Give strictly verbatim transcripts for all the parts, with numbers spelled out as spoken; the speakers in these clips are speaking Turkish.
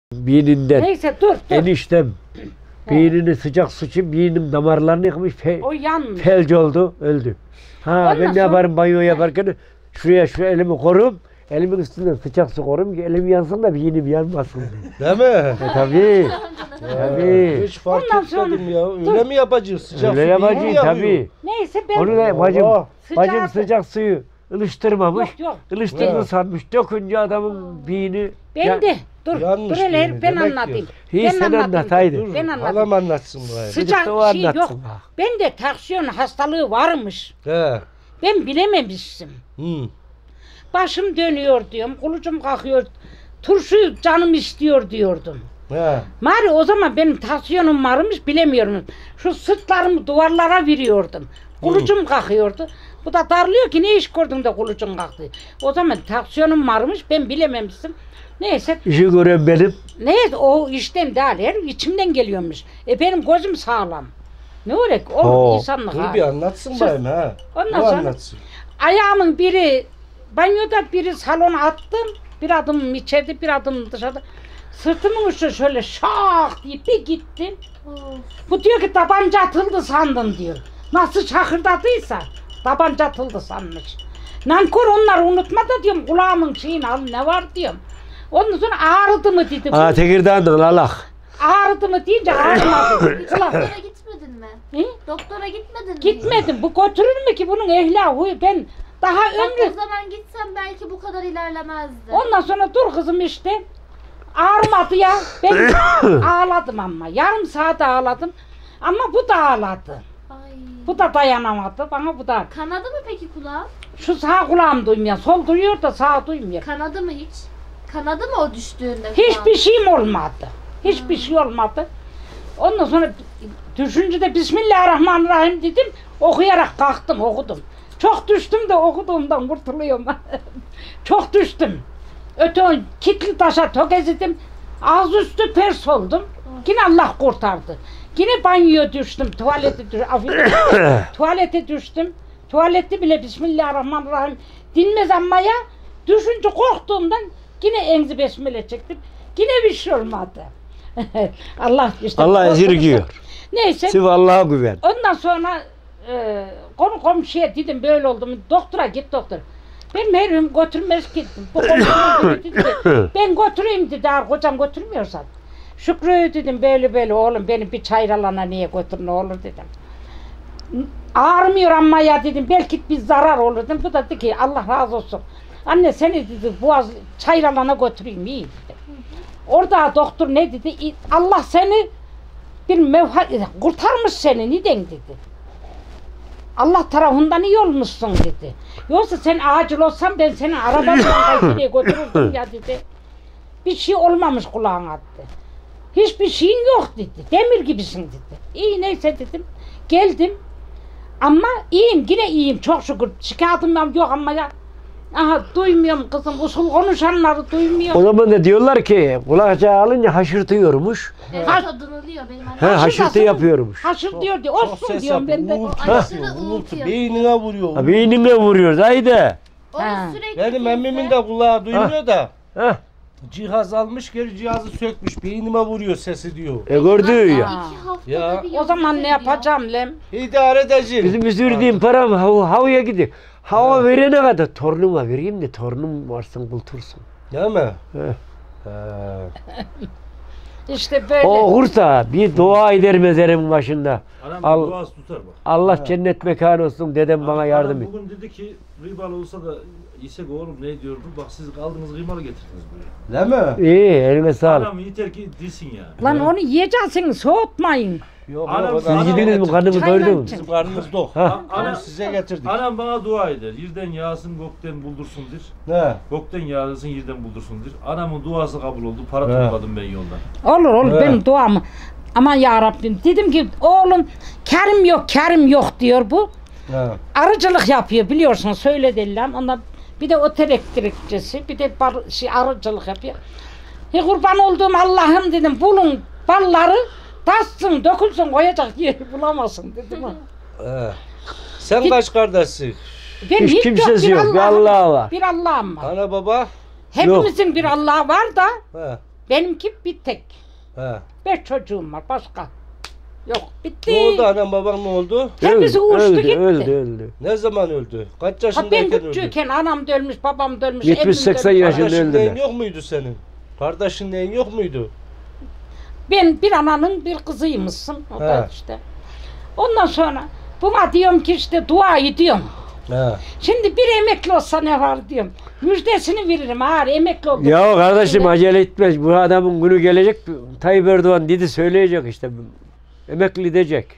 Beyninden. Neyse dur dur. Eniştem beynini sıcak su için beynim damarlarını yıkmış. Fe, O yanmış. felç oldu, öldü. Ha Ondan ben ne sonra- yaparım banyo yaparken şuraya şu elimi korum. Elimin üstünden sıcak su korum ki elim yansın da beynim yanmasın. Değil mi? E, tabii. Tabii. Hiç fark Ondan sonra- etmedim ya. Öyle mi yapacağız? Sıcak Öyle su yapacağız iyi mi yapıyor? tabii. Neyse ben... Onu da bacım, Allah. bacım Sıcağı- sıcak suyu ılıştırmamış. Yok yok. Ilıştırdı Evet. sanmış. Dökünce adamın beyni... Ben Ya- de. Dur. Yanmış dur hele beyni, ben demek anlatayım. ki. İyi, Ben sen anlatayım. anlat, haydi. Dur, Ben anlatayım. halam anlatsın bari. Sıcak Çocuk da o şey yok. anlatsın bak. Ben de tansiyon hastalığı varmış. He. Ben bilememiştim. Hı. Başım dönüyor diyorum. Kulucum kalkıyor. Turşu canım istiyor diyordum. He. Mari o zaman benim tansiyonum varmış bilemiyorum. Şu sırtlarımı duvarlara veriyordum. Kulucum kalkıyordu. Bu da darlıyor ki ne iş gördün de kulucum kalktı. O zaman tansiyonum varmış ben bilememiştim. Neyse İşi gören benim. neyse o işten değil her içimden geliyormuş. E benim gözüm sağlam. Ne olacak Oo. oğlum insanlık Dur hali. bir anlatsın Sus. bayım ha. Ondan O sonra- anlatsın. Ayağımın biri banyoda biri salona attım. Bir adım içeride bir adım dışarıda. Sırtımın uçtu şöyle şak diye bir gittim. Bu diyor ki tabanca atıldı sandın diyor. Nasıl şakırdadıysa tabanca atıldı sanmış. Nankor onları unutma da diyorum kulağımın şeyini al ne var diyorum. Ondan sonra ağrıdı mı dedi. Aa Tekirdağ'dan lalak. Ağrıdı mı deyince ağrımadı. Ulan, Doktora gitmedin mi? Hı? Doktora gitmedin mi? Gitmedim. Bu götürür mü ki bunun ehli huyu? Ben daha Bak ömrü... o zaman gitsem belki bu kadar ilerlemezdi. Ondan sonra dur kızım işte. Ağrımadı ya. Ben ağladım ama. Yarım saat ağladım. Ama bu da ağladı. Ay. Bu da dayanamadı. Bana bu da. Kanadı mı peki kulağın? Şu sağ kulağım duymuyor. Sol duyuyor da sağ duymuyor. Kanadı mı hiç? Kanadı mı o düştüğünde? Hiçbir şeyim olmadı. Hiçbir şey olmadı. Ondan sonra düşünce de Bismillahirrahmanirrahim dedim. Okuyarak kalktım okudum. Çok düştüm de okuduğumdan kurtuluyorum. Çok düştüm. Öte kitli taşa tökezledim. Ağzüstü pers oldum. Yine Allah kurtardı. Yine banyoya düştüm. Tuvalete düştüm. Tuvalete düştüm. Tuvalette bile Bismillahirrahmanirrahim dinmez ama ya düşünce korktuğumdan yine enzi besmele çektim. Yine bir şey olmadı. Allah işte. Allah esirgiyor. Neyse. Siz Allah'a güven. Ondan sonra e, konu komşuya dedim böyle oldu mu? Doktora git doktor. Ben merhum götürmez gittim. Bu komşum dedi ki, ben götüreyim dedi. Eğer kocam götürmüyorsan. Şükrü dedim böyle böyle oğlum beni bir çayralana niye götür ne olur dedim. Ağrımıyor ama ya dedim belki bir zarar olur dedim. Bu da dedi ki Allah razı olsun. Anne seni dedi boğaz çayralana götüreyim iyi dedi. Orada doktor ne dedi? Allah seni bir mevha kurtarmış seni neden dedi. Allah tarafından iyi olmuşsun dedi. Yoksa sen acil olsan ben seni arabayla götürürdüm ya dedi. Bir şey olmamış kulağına dedi. Hiçbir şeyin yok dedi. Demir gibisin dedi. İyi neyse dedim. Geldim. Ama iyiyim yine iyiyim çok şükür. Şikayetim yok ama ya. Aha duymuyorum kızım. Usul konuşanları O duymuyorum. zaman da diyorlar ki kulakçağı alınca haşırtıyormuş. Evet Ha- tadınılıyor benim He annem. haşırtı yapıyormuş. Haşır diyor diyor. Çok Olsun ses diyorum yapıyor. ben de. Uğultu O yapıyor. aşırı Uğultu. uğultuyor. Beynine vuruyor. Ha, beynine vuruyor haydi. Onu Ha. sürekli Benim dinse- emmimin de kulağı duymuyor da. Heh. Cihaz almış geri cihazı sökmüş. Beynime vuruyor sesi diyor. E gördü Annem ya. iki haftada Ya. bir O zaman yazı ne veriyor. yapacağım Lem? İdare edeceğim. Bizim üstürdüğüm param hav havaya gidiyor. Hava verene kadar torunuma vereyim de torunum varsın bultursun. Değil mi? He. He. İşte böyle. O okursa bir dua eder mezarın başında. Anam Al- duası tutar bak. Allah cennet mekanı olsun dedem bana Anam yardım et. Bugün dedi ki kıymalı olsa da yesek oğlum ne diyordu? Bak siz kaldınız kıymalı getirdiniz buraya. Değil mi? İyi eline sağlık. Anam yeter ki dilsin ya. Lan onu yiyeceksiniz soğutmayın. Yok Anam- yok. Anam- Siz gidiniz mi karnımı Çayla doyurdu mu? için. Bizim karnımız dok. Ha. Onu Anam, size getirdik. anam bana dua eder. Yerden yağsın gökten buldursun dir. Ne? Gökten yağsın yerden buldursun dir. Anamın duası kabul oldu. Para He. topladım ben yoldan. Olur olur Evet. benim duamı. Aman ya Rabbim dedim ki oğlum kerim yok kerim yok diyor bu. He. Arıcılık yapıyor biliyorsun söylediler. Ondan bir de otel elektrikçisi bir de bar, şey, arıcılık yapıyor. He kurban olduğum Allah'ım dedim bulun balları tassın dökülsün koyacak yeri bulamazsın dedim. ha. He. Sen Git- kaç kardeşsin? Ben Hiç kimsesi bir yok, bir Allah'ım- Allah var. Bir Allah'ım var. Ana baba? Hepimizin bir Allah'ı var da He. Benimki bir tek. He. Beş çocuğum var başka. Yok bitti. Ne oldu anam babam ne oldu? Hepsi uçtu öldü, gitti. öldü, öldü. Ne zaman öldü? Kaç Ha ben yaşındayken öldü? küçükken anam da ölmüş, babam da ölmüş, yetmiş evim de seksen ölmüş. yaşında Kardeşin öldüler. neyin yok muydu senin? Kardeşin neyin yok muydu? Ben bir ananın bir kızıymışsın. O da He. işte. Ondan sonra buna diyorum ki işte dua ediyorum. He. Şimdi bir emekli olsa ne var diyorum. Müjdesini veririm ağır emekli oldum. Ya kardeşim Şimdi- acele etmez. Bu adamın günü gelecek. Tayyip Erdoğan dedi söyleyecek işte. Emekli edecek.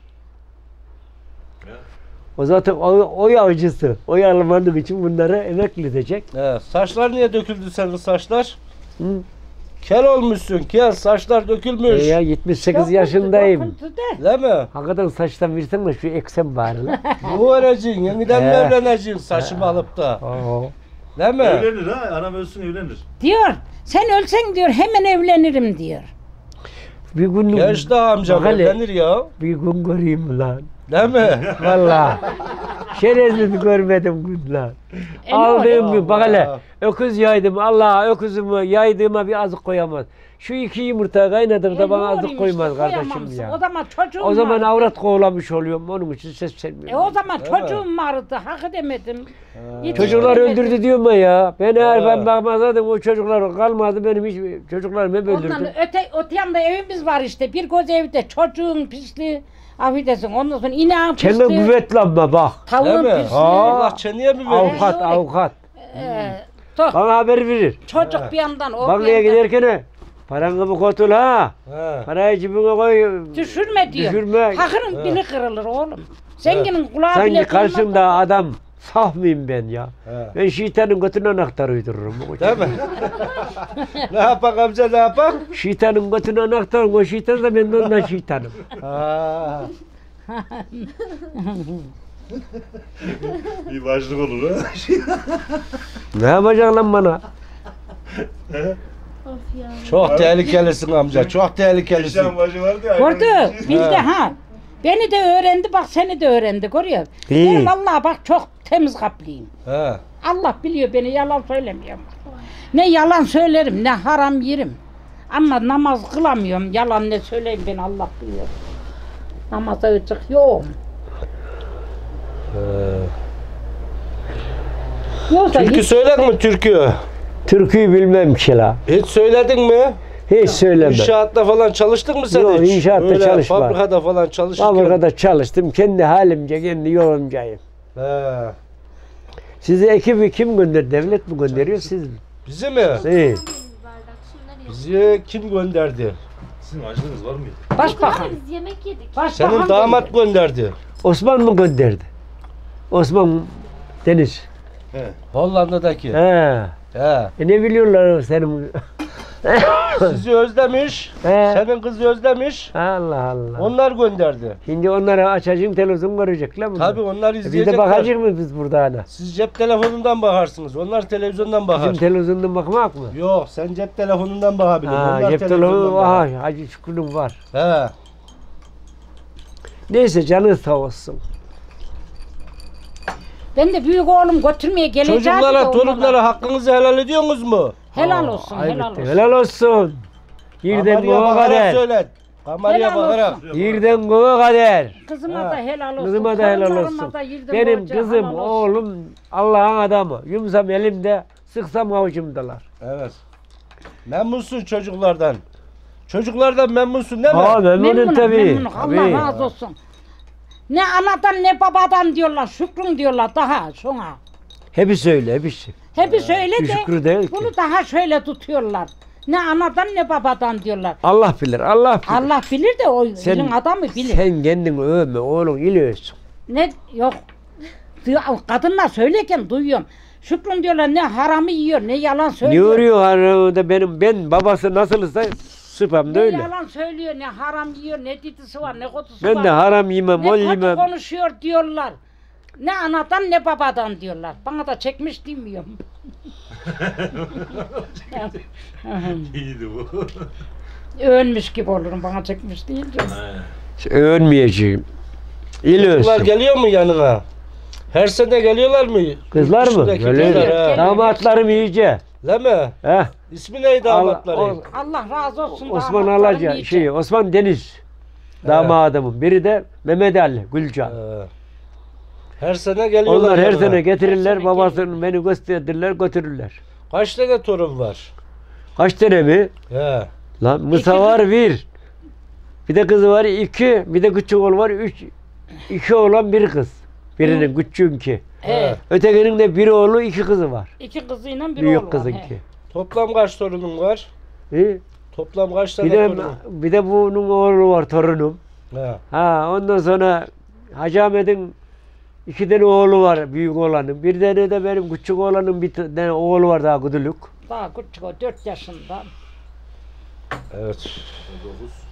O zaten o, oy avcısı. Oy almanlık için bunları emekli edecek. He. Saçlar niye döküldü senin saçlar? Hı. Kel olmuşsun kel saçlar dökülmüş. E ya yetmiş sekiz Dokundu, yaşındayım. dokundu de. Değil mi? Hakikaten saçtan versen de şu eksen bari lan. Bu öğreneceksin yeniden mi He. evleneceksin saçımı alıp da. Oo. Değil mi? Evlenir ha. Anam ölsün evlenir. Diyor sen ölsen diyor hemen evlenirim diyor. Bir gün Genç daha amcam Bak hele, evlenir ya. bir gün göreyim lan. Değil mi? Vallahi. Şerefsiz görmedim gün lan. E, Aldığım oluyor? bir bak hele. Allah. Öküz yaydım. Allah öküzümü yaydığıma bir azık koyamaz. Şu iki yumurta kaynadır da E, bana ne azık olayım koymaz işte, kardeşim koyamamışsın. ya. O zaman çocuğum O zaman vardı. avrat kovlamış oluyorum. Onun için ses E sevmiyorum. o zaman Değil mi? çocuğum vardı. Hak edemedim. Çocuklar Yetiştiremedim. öldürdü diyorum ben ya. Ben eğer Ha. ben bakmazdım o çocuklar kalmadı. Benim hiç çocuklarım hep öldürdü. Ondan öte, öte yanda evimiz var işte. Bir göz evde çocuğun pisliği. Affedersin ondan sonra ineğin Kendin pisliği. güvetlanma bak. Tavuğun Değil mi? pisliği. Allah çeneye mi vermiş? Avukat öyle. avukat. Ee, to- Bana haber verir. çocuk Ha. bir yandan o Bankaya bir yandan. giderken paranı bu kotul ha. He. Parayı cebine koy. Düşürme diyor. Düşürme. Hakırın Ha. bili kırılır oğlum. Zenginin kulağı Sanki bile karşımda kırılmaz. adam saf mıyım ben ya? He. Ben şeytanın götüne anahtar uydururum. Değil mi? Ne yapak amca ne yapak? Şeytanın götüne anahtar, o şeytan da ben de ondan şeytanım. Ha. Bir başlık olur ha. Ne yapacaksın lan bana? Of ya. Çok tehlikelisin amca çok tehlikelisin. Eşyan başı vardı ya. Gördü. Bildi Ha. ha. Beni de öğrendi bak seni de öğrendi görüyor. İyi. Ben vallahi bak çok temiz kalpliyim. He. Allah biliyor beni yalan söylemiyorum. Ne yalan söylerim ne haram yerim. Ama namaz kılamıyorum. Yalan ne söyleyeyim ben Allah biliyor. Namaza ıcık yok. Yoksa Türkü hiç söyledin mi türkü? Türküyü bilmem ki la. Hiç söyledin mi? Hiç söylemem. İnşaatta falan çalıştın mı sen Yok, hiç? inşaatta Öyle çalışmadım. Fabrikada falan çalışırken. Fabrikada çalıştım. Kendi halimce, kendi yolumcayım. He. Sizi ekibi kim gönder? Devlet mi gönderiyor siz mi? Bizi mi? İyi. Bir bardak şunları Bizi kim gönderdi? Sizin acınız var mıydı? başbakan. Biz yemek yedik. Başbakan Senin damat gönderdi. gönderdi. Osman mı gönderdi? Osman Deniz. He. Hollanda'daki. He. He. E ne biliyorlar senin? Sizi özlemiş. He. Senin kızı özlemiş. Allah Allah. Onlar gönderdi. Şimdi onlara açacağım televizyon görecekler bunlar. Tabii onlar E biz de izleyecekler. bakacak mı biz burada ana? Siz cep telefonundan bakarsınız. Onlar televizyondan bakar. Bizim televizyondan bakmak mı? Yok sen cep telefonundan bakabilirsin. Ha, Onlar cep televizyondan telefonu, bakar. aha, Hacı Şükrü'nün var. He. Neyse canı sağ olsun. Ben de büyük oğlum götürmeye geleceğim. Çocuklara, torunlara hakkınızı helal ediyorsunuz mu? Helal Aa, olsun, ayıp helal etti. olsun. Helal olsun. Yerden Kameraya göğe bakarak kader. söyle. Kameraya Helal bakarak. olsun. Yerden göğe kader. Kızıma Ha. da helal olsun. Kızıma da helal torunlarıma olsun. da yirdim Benim hoca, kızım, helal olsun. oğlum Allah'ın adamı. Yumsam elimde, sıksam avucumdalar. Evet. Memnunsun çocuklardan. Çocuklardan memnunsun değil mi? Aa, memnunum Memnunum, tabii. memnunum. Allah Tabii. razı olsun. Ne anadan ne babadan diyorlar, şükrün diyorlar daha şuna. Hepsi öyle, hepsi. Hepsi öyle bir de şükrü değil ki. bunu daha şöyle tutuyorlar. Ne anadan ne babadan diyorlar. Allah bilir, Allah bilir. Allah bilir de o Sen- ilin adamı bilir. Sen kendini övme, oğlun il övsün. Ne yok. Duy- Kadınlar söylerken duyuyorum. Şükrün diyorlar ne haramı yiyor ne yalan Ne söylüyor. örüyor arada benim, ben babası nasılsa sıpam da Ne öyle. yalan söylüyor ne haram yiyor ne didisi var ne kutusu Ben var. de haram yemem, Ne ol kötü yemem. konuşuyor diyorlar. Ne anadan ne babadan diyorlar. Bana da çekmiş demiyorum. İyiydi bu. Ölmüş gibi olurum bana çekmiş değil diyorum. Ölmeyeceğim. İl Çocuklar ölsün. geliyor mu yanına? Her sene geliyorlar mı? Kızlar mı? Yurt dışındaki Böyle kızlar, Geliyor, ha. geliyor. damatlarım iyice. Değil mi? Heh. İsmi neydi Allah- damatların? Allah razı olsun. Osman damatlarım Alaca, nice. şey, Osman Deniz. Damadımın. Biri de Mehmet Ali Gülcan. He. Her sene geliyorlar. Onlar her yanına. sene getirirler, Her sene babasını beni gösterdirler, götürürler. Kaç tane torun var? Kaç tane mi? He. Lan Musa İki var bir. Bir de kızı var iki. Bir de küçük oğlu var üç. İki oğlan bir kız. Birinin küçüğünki. He. Ötekinin de bir oğlu iki kızı var. İki kızıyla bir oğlu Büyük var. kızınki. Toplam kaç torunun var? İyi. Toplam kaç tane Bir de, torun? bir de bunun oğlu var torunum. He. Ha ondan sonra Hacı Ahmet'in iki tane oğlu var büyük oğlanın. Bir tane de benim küçük oğlanın bir tane oğlu var daha güdülük. Daha küçük o dört yaşında. Evet. dokuz.